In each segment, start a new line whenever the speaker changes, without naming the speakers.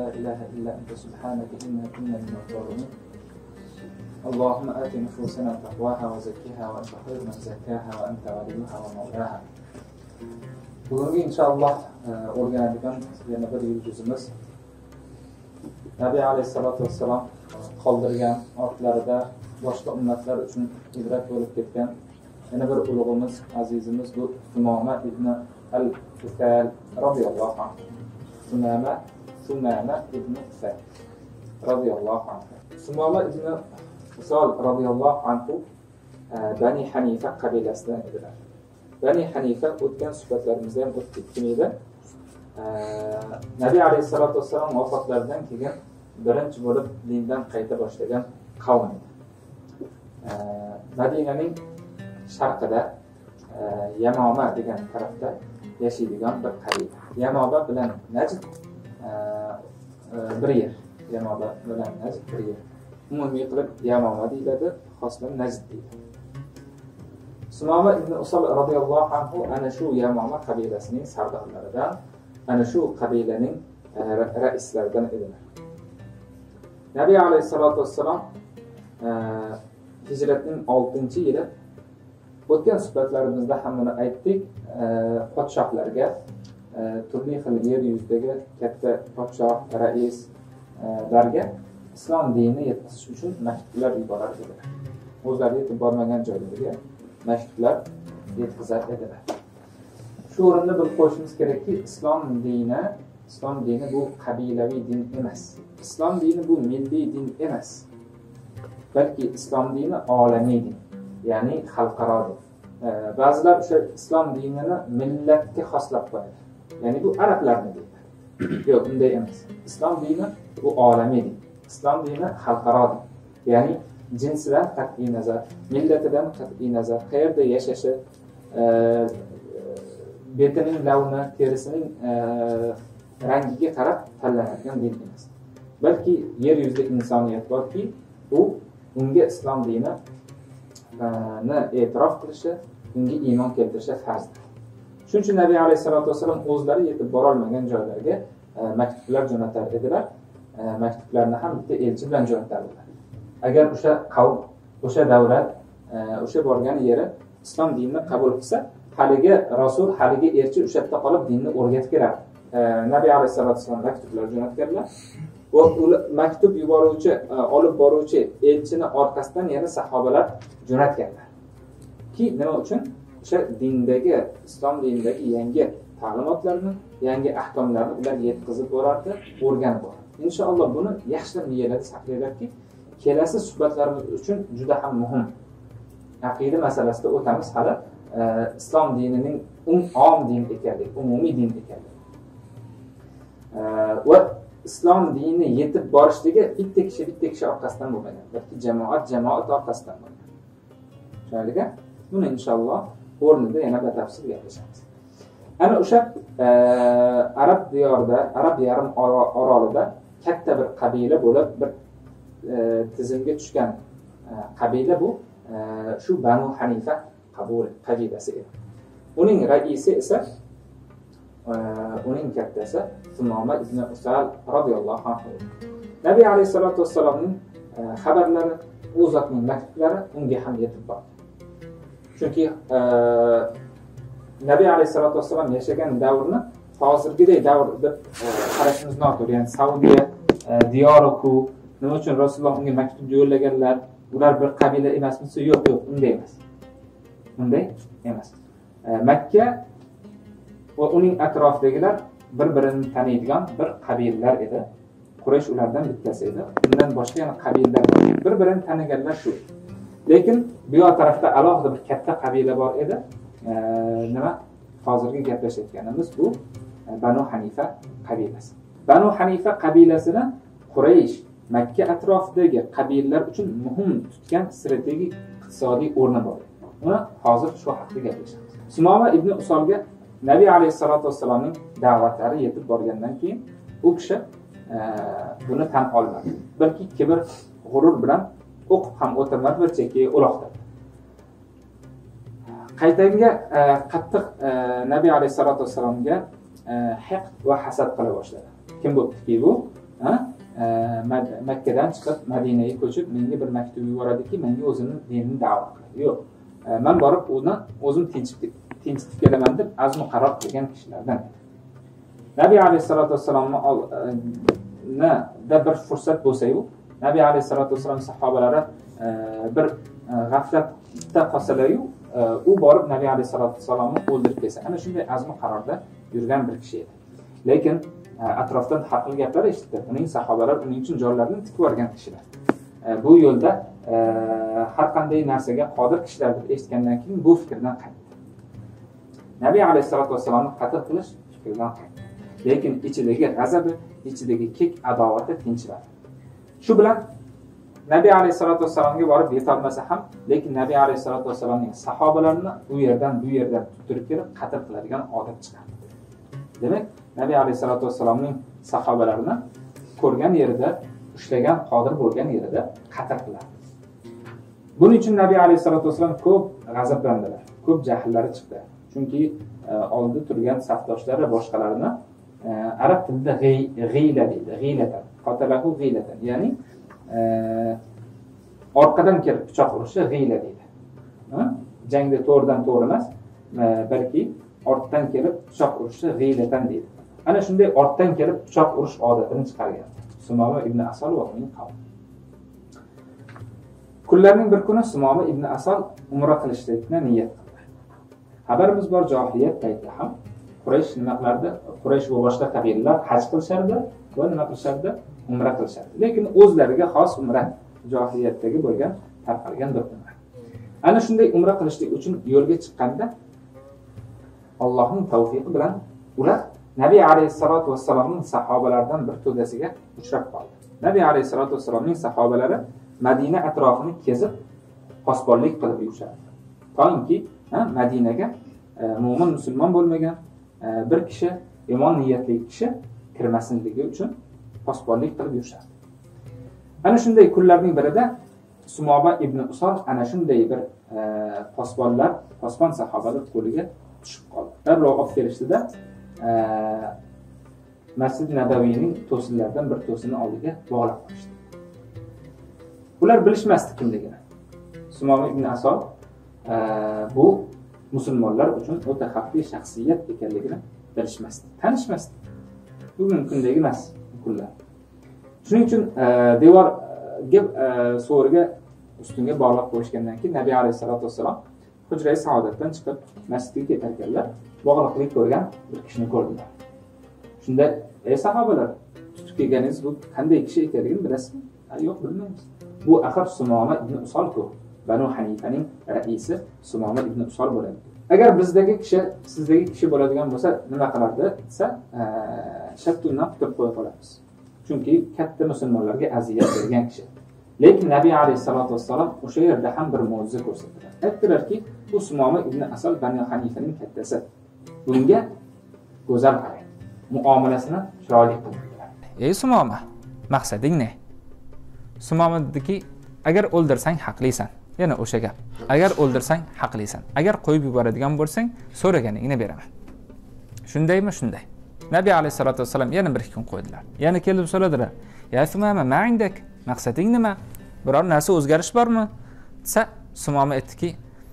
لا إله إلا أنت سبحانك إنا كنا من الظالمين. اللهم آت نفوسنا تقواها وزكها وأنت خير من زكاها وأنت وليها ومولاها. Bugungi inshaalloh o'rganadigan yana bir yuzimiz Nabiy alayhisolatu vassalom qoldirgan ortlarida boshqa ummatlar uchun ibrat bo'lib ketgan yana bir ulug'imiz, azizimiz bu Sumama ibn al-Ufal radhiyallohu anhu. Sumama ibn Ufal radhiyallohu anhu. Sumama ibn Ufal radhiyallohu anhu Bani Hanifa qabilasidan edilar. Bani Hanifa o'tgan suhbatlarimizda ham o'tib kim edi? Nabiy alayhisolatu vassalom vafotlaridan keyin birinchi bo'lib dindan qayta boshlagan qavm edi. Madinaning sharqida Yamoma degan tarafda yashaydigan bir qabila. Yamoma bilan Najd bir yer. Yamoma bilan Najd bir yer. Umumiy qilib Yamoma deyiladi, xoslan Najd deyiladi. Sumama ibn Usal radhiyallohu anhu ana shu Yamoma qabilasining sardorlaridan, ana shu qabilaning raislaridan edilar. Nabiy alayhisolatu vassalom hijratning 6-yili o'tgan suhbatlarimizda ham buni aytdik, podshohlarga turli xil yer yuzidagi katta podshoh, raislarga islom dinini yetkazish uchun maktublar yuborar edilar. O'zlari yetib bormagan joylarga maktublar yetkazar edilar. Shu o'rinda bilib qo'yishimiz kerakki, islom dini bu qabilaviy din emas. Islom dini bu milliy din emas. Balki islom dini olamiy din, ya'ni xalqaro din. Ba'zilar o'sha islom dinini millatga xoslab qo'yadi. Ya'ni bu arablarning dini. Yo'q, unday emas. Islom dini bu olamiy din. Islom dini xalqaro din. Ya'ni jinsidan qat'iy nazar, millatidan qat'iy nazar, qayerda yashashi, betining lavni, terisining rangiga qarab tanlanadigan din emas. Balki yer yuzida insoniyat borki, unga islom dinini e'tirof qilishi, unga iymon keltirishi farzdir. Shuning uchun Nabiy alayhisolatu vasallam o'zlari yetib bora olmagan joylarga maktublar jo'natar edilar. Maktublarni ham bitta elchi bilan jo'natardilar. Agar o'sha qavm, o'sha davlat, o'sha borgan yeri islom dinini qabul qilsa, haligi rasul, haligi elchi o'sha yerda qolib dinni o'rgatib keladi. Nabiy alayhisolatu vasallam maktublar jo'natganlar. Va maktub yuboruvchi, olib boruvchi elchini orqasidan yana sahobalar jo'natganlar. Ki nima uchun? O'sha dindagi, islom dinidagi yangi ta'limotlarni, yangi ahkomlarni ular yetkazib borardi, o'rganib borardi. Inshaalloh buni yaxshilab niyalab saqlaylarki, kelasi suhbatlarimiz uchun juda ham muhim. Aqida masalasida o'tamiz hali islom dinining om din ekanligi, umumiy din ekanligi. Va islom dini yetib borishligi bitta kishi orqasidan bo'lmagan, balki jamoat orqasidan bo'lgan. Tushunarlika? Buni inshaalloh o'rnida yana batafsil gaplashamiz. Ana o'sha arab diyorida, arab yarim orolida katta bir qabila bo'lib, bir tizimga tushgan qabila bu shu Banu Hanifa qabilasi edi. Uning raisi esa uning kattasi Sumama ibn Usal radhiyallohu anhu. Nabiy alayhisolatu vassalomning xabarlari, u zotning maktublari unga ham yetib bordi. Chunki Nabiy alayhisolatu vassalom yashagan davrni hozirgidek davr deb qarashimiz noto'g'ri. Ya'ni Saudiya diyoriku, nima uchun Rasululloh unga maktub yo'llaganlar, ular bir qabila emasmi? Yo'q, unday emas. Unday emas. Makka va uning atrofidagilar bir-birini taniydigan bir qabilalar edi. Quraysh ulardan bittasi edi. Undan boshqa yana qabilalar bir-birini taniganlar shu. Lekin bu yoq tarafda alohida bir katta qabila bor edi. Nima? Hozirgi gaplashayotganimiz bu Banu Hanifa qabilasi. Banu Hanifa qabilasini Quraysh Makka atrofidagi qabilalar uchun muhim tutgan strategik iqtisodiy o'rni bor. Uni hozir shu haqida gaplashamiz. Sumama ibn Usolga Nabiy alayhisolatu vassalomning da'vatlari yetib borgandan keyin u kishi buni tan olmadi. Balki kibr, g'urur bilan o'qib ham o'tirmadi, bir chekkaga uloqdi. Qaytanga qattiq Nabiy alayhisolatu vassalomga haqq va hasad qila boshladi. Kim bo'ptiki bu? Makkadan chiqib Madinaga ko'chib, menga bir maktub yuboradiki, menga o'zini dinini da'vat qiladi. Yo'q. Men borib uni o'zim tinchitib kelaman deb azm qaror qilgan kishilardan. Nabiy alayhisolatu vasallamni da bir fursat bo'lsa-yu, Nabiy alayhisolatu vasallam sahobalari bir g'aflatda qolsalar-yu, u borib Nabiy alayhisolatu vasallamni o'ldirib kelsa, ana shunday azm qarorda yurgan bir kishi edi. Lekin atrofdan har xil gaplar eshitdi. Uning sahobalar uning uchun jonlarini tikib yuborgan kishilar. Bu yo'lda har qanday narsaga qodir kishilar deb eshitgandan keyin bu fikrdan qaytdi. Nabiy alayhisolatu vasallamni qatl qilish fikridan qaytdi. Lekin ichidagi g'azabi, ichidagi kek adovati tinchmadi. Shu bilan Nabiy alayhisolatu vasallamga borib yetolmasa ham, lekin Nabiy alayhisolatu vasallamning sahobalarini u yerdan tuttirib kelib qatl qiladigan odat chiqardi. Demak, Nabiy alayhisolatu vasallamning sahobalarini ko'rgan yerida, ushlagan qodir bo'lgan yerida qatl qiladi. Buning uchun Nabiy alayhisolatu vasallam ko'p g'azablandilar, ko'p jahllari chiqdi. Chunki oldida turgan safdoshlari boshqalarini arab tilida g'iyla deydi, g'iylatan, qatalahu g'iylatan, ya'ni orqadan kelib pichoq urishi g'iyla deydi. Jangda to'g'ridan to'g'ri emas, balki ortdan kelib pichoq urishi g'iyladan deydi. Ana shunday ortdan kelib pichoq urish odatini chiqargan Sumoma ibn Asal va uning qavmi. Kunlarning bir kuni Sumoma ibn Asal umra qilishlikni niyat qildi. Xabarimiz bor, jahiliyat paytida ham Quraysh nima qilardi? Quraysh va boshqa qabilalar haj qilishardi va nima qilishardi? Umra qilishardi. Lekin o'zlariga xos umra, jahiliyatdagi bo'lgan tarqalgan bir umra. Ana shunday umra qilishlik uchun yo'lga chiqqanda Allohning tavfiqi bilan ular Nabiy alayhisolatu vasallamning sahobalaridan bir to'dasiga uchrab qoldi. Nabiy alayhisolatu vasallamning sahobalari Madina atrofini kezib, posbonlik qilib yurishadi. To'yinki Madinaga mu'min musulmon bo'lmagan bir kishi, yomon niyatli kishi kirmasinligi uchun posbonlik qilib yurishadi. Ana shunday kunlarning birida Sumoma ibn Usol ana shunday bir posbon sahobalar qo'liga tushib qoldi. Darrov olib kelishdida Masjid Nabaviyning to'sinlaridan bir to'sini oldiga bog'lab qo'yishdi. Ular bilishmasdi kimligini. Sumoma ibn Asol bu musulmonlar uchun o'ta xavfli shaxsiyat ekanligini bilishmasdi, tanishmasdi. Bu mumkindek emas kunlar. Shuning uchun devorga so'riga ustunga bog'lab qo'yishgandan keyin Nabiy alayhisolatu vasallam Hujra-i Saodatdan chiqib masjidga ketar ekanlar, bog'liqlik ko'rgan bir kishini ko'rdilar. Shunda, ey sahobalar, tutib kelganingiz bu qanday kishi ekanligini bilasizmi? Yo'q, bilmaymiz. Bu axir Sumoma ibn Usol-ku, Banu Hanifaning raisi Sumoma ibn Usol bo'ladi. Agar bizdagi kishi, sizdagi kishi bo'ladigan bo'lsa, nima qilardi desa, shattundan qutib qo'ya qolamiz. Chunki katta musulmonlarga aziyat bergan kishi. Lekin Nabiy alayhisolatu vasallam o'sha yerda ham bir mo'jiza ko'rsatdilar. Aytdilarki, bu Sumoma ibn Asal Banu Hanifaning kattasi. Bunga go'zal qarang, muomalasini chiroyli qildilar. Ey Sumoma, maqsading ne? Sumoma dediki, agar o'ldirsang haqlisan. Yana o'sha gap. Agar o'ldirsang haqlisan. Agar qo'yib yuboradigan bo'lsang, so'raganingni beraman. Shundaymi? Shunday. Nabiy alayhisolatu vasallam yana bir kun qo'ydilar. Yana kelib so'radilar. Ya Sumoma, ma indak? Maqsading nima? Biror narsa o'zgarish bormi? Desa, Sumoma aytdiki,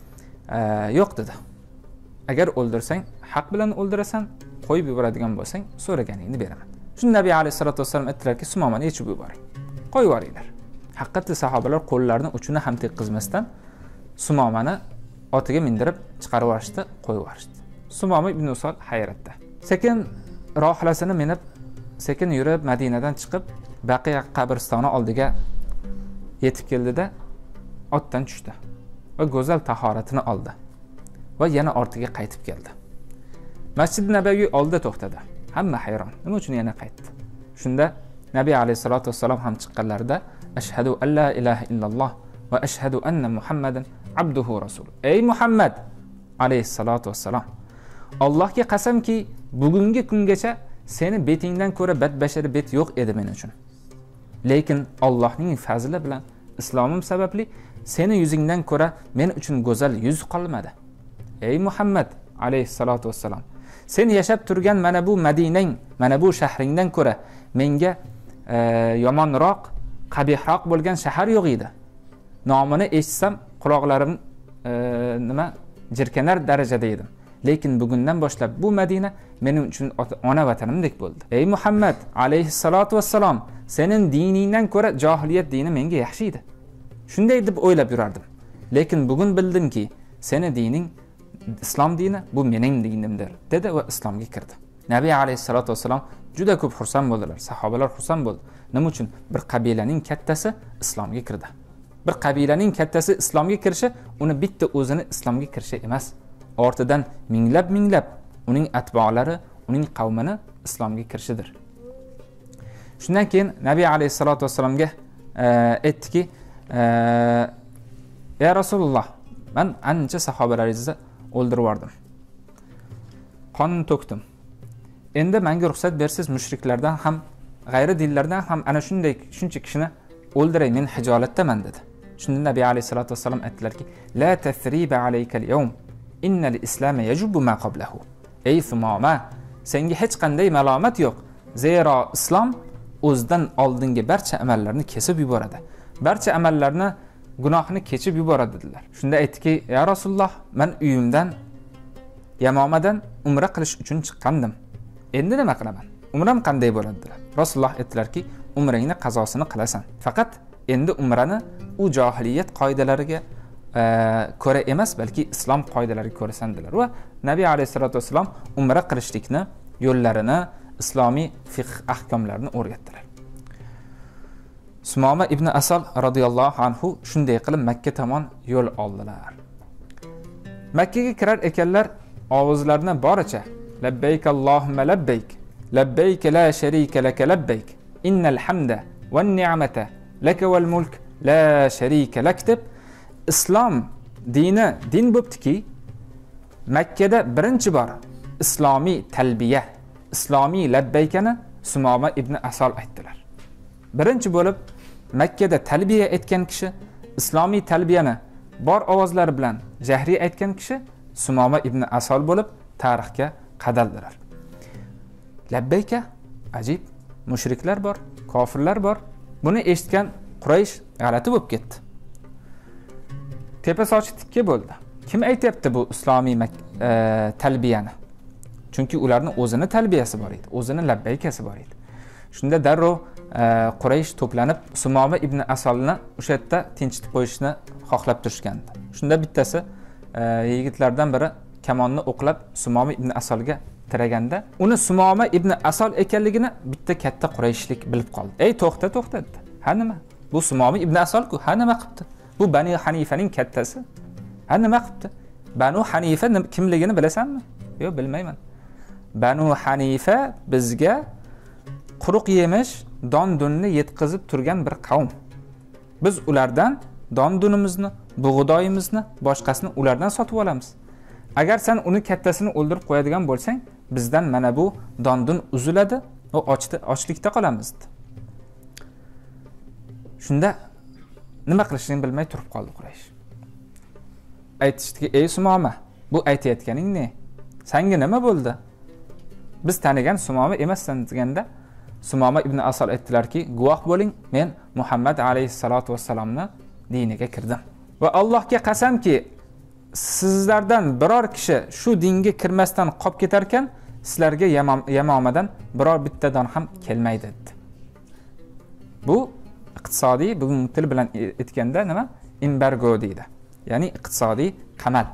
yo'q dedi. Agar o'ldirsang, haq bilan o'ldirasan, qo'yib yuboradigan bo'lsang, so'raganingni beraman. Shunda Nabiy alayhisolatu vasallam aytdilarki, Sumomani yechib yuboring. Qo'yib yuboringlar. Haqiqatda sahobalar qo'llarini uchini ham tekkizmasdan Sumomani otiga mindirib chiqarib yuborishdi, qo'yib yuborishdi. Sumoma ibn Usol hayratda. Sekin rohilasini minib, sekin yurib Madinadan chiqib, Baqiya qabristoni oldiga yetib keldida otdan tushdi va go'zal tahoratini oldi va yana ortiga qaytib keldi. Masjid Nabaviy oldida to'xtadi. Hamma hayron. Nima uchun yana qaytdi? Shunda Nabiy alayhisolatu vasallam ham chiqqanlarida ashhadu an la ilaha illalloh va ashhadu anna Muhammadan abduhu rasul. Ey Muhammad alayhisolatu vasallam, Allohga qasamki, bugungi kungacha seni betingdan ko'ra badbashara bet yo'q edi men uchun. Lekin Allohning fazli bilan islomim sababli seni yuzingdan ko'ra men uchun go'zal yuz qolmadi. Ey Muhammad alayhisolatu vasallam, sen yashab turgan mana bu Madinang, mana bu shahringdan ko'ra menga yomonroq, qabihroq bo'lgan shahar yo'q edi. Nomini eshitsam quloqlarim nima jirkanar darajada edim. Lekin bugundan boshlab bu Madina mening uchun ona vatanimdek bo'ldi. Ey Muhammad alayhissalatu vassalom, sening diningdan ko'ra jahiliyat dini menga yaxshi edi. Shunday deb o'ylab yurardim. Lekin bugun bildimki, seni dining islom dini bu mening dinimdir, dedi va islomga kirdi. Nabiy alayhissalatu vassalom juda ko'p xursand bo'ldilar. Sahobalar xursand bo'ldi. Nima uchun? Bir qabilaning kattasi islomga kirdi. Bir qabilaning kattasi islomga kirishi uni bitta o'zini islomga kirishi emas. Ortidan minglab uning atbolari, uning qavmini islomga kirishidir. Shundan keyin Nabiy alayhissalatu vassalomga aytdiki, "Ya Rasululloh, men ancha sahobalaringizni o'ldirib yubordim. Qon to'kdim. Endi menga ruxsat bersiz, mushriklardan ham, g'ayri dinlardan ham ana shuncha kishini o'ldiray, men hijolatdaman" dedi. Shunda Nabiy alayhissalatu vassalom aytdilarki, "La tathriba alaykal yawm. Innal islama yajubu ma qablahu." Ey Sumoma, senga hech qanday malomat yo'q. Zero islom o'zidan oldingi barcha amallarni kesib yuboradi. Barcha amallarni, gunohni kechib yuboradi dedilar. Shunda aytdiki, "Ya Rasululloh, men uyimdan Yamomadan umra qilish uchun chiqqandim. Endi nima qilaman? Umram qanday bo'ladi?" dedilar. Rasululloh aytdilarki, "Umringni qazosini qilasan. Faqat endi umrani u jahiliyat qoidalariga ko'ra emas, balki islom qoidalariga ko'rasan" dedilar. Va Nabiy alayhissalatu vassalom umra qilishlikni yo'llarini, islomiy fiqh ahkomlarini o'rgatdilar. Sumoma ibn Asal radhiyallohu anhu shunday qilib Makka tomon yo'l oldilar. Makkaga kirar ekanlar, ovozlarini boricha labbayk Allohumma labbayk, labbayk la sharika laka labbayk, innal hamda wan ni'mata laka wal mulk la sharika lak deb islom dini din bo'ptiki, Makkada birinchi bor islomiy talbiya, islomiy labbaykani Sumoma ibn Asal aytdilar. Birinchi bo'lib Makkada talbiya aytgan kishi, islomiy talbiyani bor ovozlari bilan jahriy aytgan kishi Sumoma ibn Asal bo'lib tarixga qadaldilar. Labbayka, ajib, mushriklar bor, kofirlar bor. Buni eshitgan Quraysh g'alati bo'lib ketdi. Tepa sochi tikka bo'ldi. Kim aytayapti bu islomiy talbiyani? Chunki ularning o'zini talbiyasi bor edi, o'zini labbaykasi bor edi. Shunda darrov Quraysh to'planib Sumoma ibn Asalni o'sha yerda tinchitib qo'yishni xohlab turishgandi. Shunda bittasi yigitlardan biri kamonni o'qlab Sumoma ibn Asalga tiraganda, uni Sumoma ibn Asal ekanligini bitta katta Qurayshlik bilib qoldi. "Ey, to'xta" dedi. "Ha nima? Bu Sumoma ibn Asal-ku, ha nima qilibdi? Bu Bani Hanifaning kattasi. Ha nima qilibdi? Banu Hanifa kimligini bilasanmi?" "Yo'q, bilmayman." Banu Hanifa bizga quruq yemish, don-dunni yetkazib turgan bir qavm. Biz ulardan don-dunimizni, bug'doyimizni, boshqasini ulardan sotib olamiz. Agar sen uni kattasini o'ldirib qo'yadigan bo'lsang, bizdan mana bu don-dun uziladi va ochlikda qolamiz. Shunda nima qilishini bilmay turib qoldi Quraysh. Aytishdiki, "Ey Sumoma, bu aytayotganing ne? Senga nima bo'ldi? Biz tanigan Sumoma emassan" deganda, Sumoma ibn Asal aytdilarki, "Guvoh bo'ling, men Muhammad alayhissalatu vassalomni diniga kirdim. Va Allohga qasamki, sizlardan biror kishi shu dinga kirmasdan qolib ketar ekan, sizlarga Yamomadan biror bittadan ham kelmaydi" dedi. Bu iqtisodiy, bugun til bilan aytganda nima? Embargo deydi. Ya'ni iqtisodiy qamal.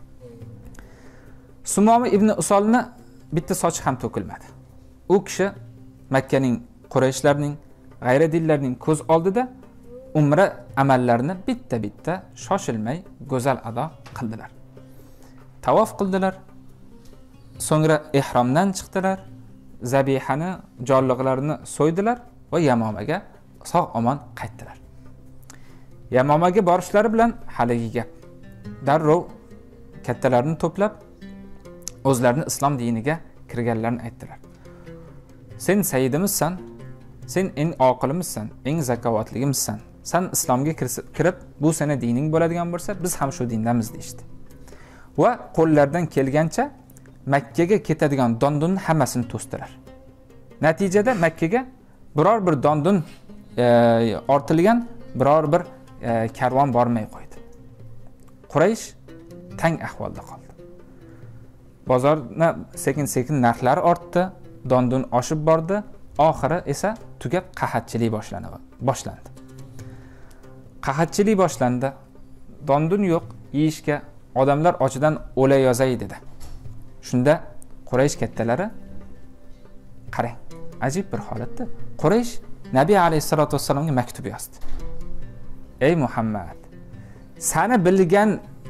Sumoma ibn Usolni bitta sochi ham to'kilmadi. U kishi Makkaning, Qurayshlarning, g'ayri dinlarning ko'z oldida umra amallarini bitta shoshilmay go'zal ado qildilar. Tavof qildilar. So'ngra ihromdan chiqdilar. Zabihani, jonliqlarini so'ydilar va Yamomaga sog'-omon qaytdilar. Yamomaga borishlari bilan haligi gap. Darrov kattalarini to'plab o'zlarini islom diniga kirganlarni aytdilar. "Sen sayyidimizsan, sen eng oqilimizsan, eng zakovatligimizsan. Sen islomga kirib, bu seni dining bo'ladigan bo'lsa, biz ham shu dindamiz" deydi. Va qo'llaridan kelgancha Makkaga ketadigan don-dunni hammasini to'sdilar. Natijada Makkaga biror bir dondun ortilgan biror bir karvon bormay qo'ydi. Quraysh tang ahvolda qoldi. Bozorda sekin-sekin narxlari ortdi, dondun oshib bordi, oxiri esa tugab qahatchilik boshlandi. Qahatchilik boshlandi. Dondun yo'q, yeyishga odamlar ochidan o'layozay dedi. Shunda Quraysh kattalari qarang, ajib bir holatda Quraysh Nabiy alayhisolatu vassalomga maktub yozdi. Ey Muhammad, seni bilgan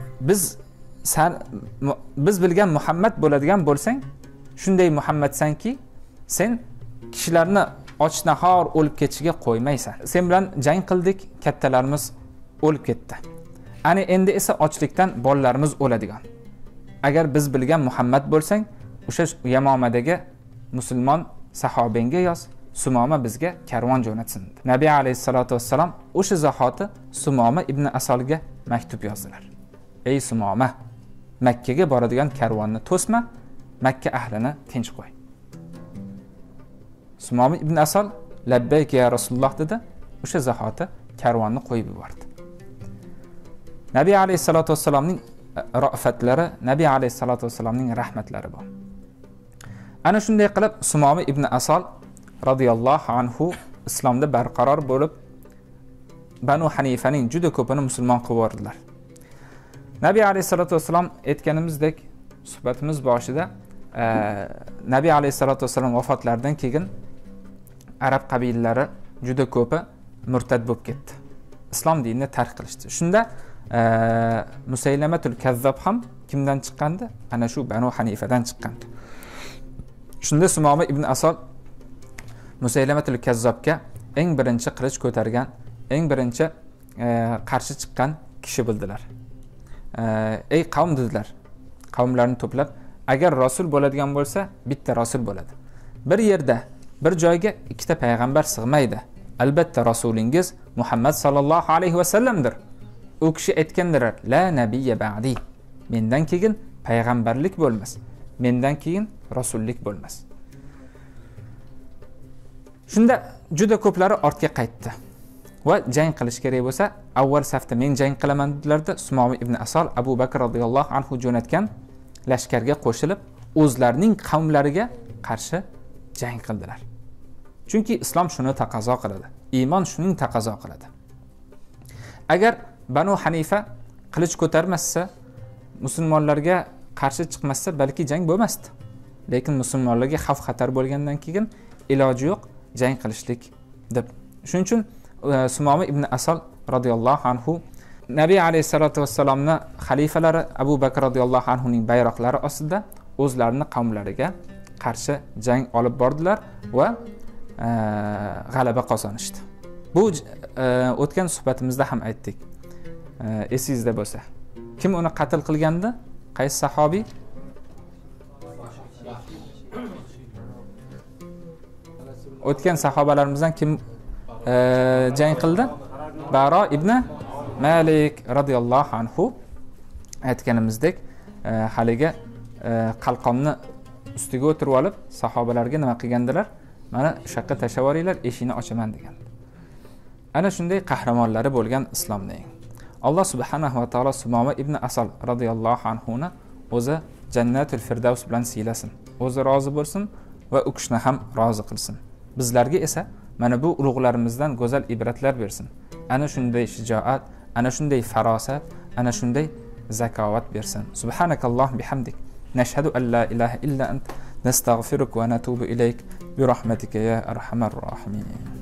biz bilgan Muhammad bo'ladigan bo'lsang, shunday Muhammadsanki, sen kishilarni ochnahor o'lib ketishiga qo'ymaysan. Sen bilan jang qildik, kattalarimiz o'lib ketdi. Ani endi esa ochlikdan bolalarimiz o'ladigan. Agar biz bilgan Muhammad bo'lsang, o'sha Yamomadagi musulmon sahobenga yoz, Sumoma bizga karvon jo'natsin. Nabiy alayhisolatu vassalam o'sha zahoti Sumoma ibn Asolga maktub yozdilar. Ey Sumoma, Makkaga boradigan karvonni to'sma, Makka ahlini tinch qo'y. Sumoma ibn Asol labbayk ya Rasululloh dedi. O'sha zahoti karvonni qo'yib yubordi. Nabiy alayhisolatu vassalamning rafatlari, Nabiy alayhisolatu vassalamning rahmatlari bor. Ana shunday qilib Sumoma ibn Asol radhiyallohu anhu islomda barqaror bo'lib, Banu Hanifaning juda ko'pini musulmon qilib yubordilar. Nabiy alayhisolatu vassalam aytganimizdek, suhbatimiz boshida Nabiy alayhisolatu vassalam vafotlaridan keyin arab qabilalari juda ko'pi murtad bo'lib ketdi. Islom dinini tark qilishdi. Shunda Musaylamatul Kazzob ham kimdan chiqqandi? Ana shu Banu Hanifadan chiqqandi. Shunda Sumoma ibn Asol Musaylamatul Kazzobga eng birinchi qilich ko'targan, eng birinchi qarshi chiqqan kishi bildilar. Ey qavm dedilar. Qavmlarni to'plab, agar rasul bo'ladigan bo'lsa, bitta rasul bo'ladi. Bir yerda, bir joyga ikkita payg'ambar sig'maydi. Albatta rasulingiz Muhammad sallallohu alayhi vasallamdir. U kishi aytgandilar: "La nabiyya ba'di." Mendan keyin payg'ambarlik bo'lmas. Mendan keyin rasullik bo'lmas. Shunda juda ko'plari ortga qaytdi va jang qilish kerak bo'lsa, avval safda men jang qilaman dedilarda, Sumoma ibn Asol Abu Bakr radhiyallohu anhu jo'natgan lashkarga qo'shilib, o'zlarining qavmlariga qarshi jang qildilar. Chunki islom shuni taqozo qiladi. Iymon shuning taqozo qiladi. Agar Banu Hanifa qilich ko'tarmasa, musulmonlarga qarshi chiqmasa, balki jang bo'lmasdi. Lekin musulmonlarga xavf xatar bo'lgandan keyin iloji yo'q jang qilishlik deb. Shuning uchun Sumoma ibn Asol radhiyallohu anhu Nabiy alayhisolatu vassalomni xalifalari Abu Bakr radhiyallohu anhuning bayroqlari ostida o'zlarining qavmlariga qarshi jang olib bordilar va g'alaba qozonishdi. Bu o'tgan suhbatimizda ham aytdik. Esingizda bo'lsa, kim uni qatl qilgandi? Qaysi sahobiy? O'tgan sahobalarimizdan kim jang qildi? Baro ibn Malik radhiyallohu anhu aytganimizdek, haliga qalqonni ustiga o'tirib olib, sahobalarga nima qilgandilar? Mana shu yoqqa tashlab yuboringlar, eshikni ochaman degan. Ana shunday qahramonlari bo'lgan islomning. Alloh subhanahu va taolo Sumoma ibn Asol radhiyallohu anhu ni o'zi Jannatul Firdavs bilan siylasin. O'zi rozi bo'lsin va u kishini ham rozi qilsin. Bizlarga esa mana bu ulug'larimizdan go'zal ibratlar bersin. Ana shunday shijoat, ana shunday farosat, ana shunday zakovat bersin. Subhanakalloh bihamdik. Nashhadu an la ilaha illa ant, nastaghfiruka va natubu ilayk bi rahmatika ya arhamar rahimin.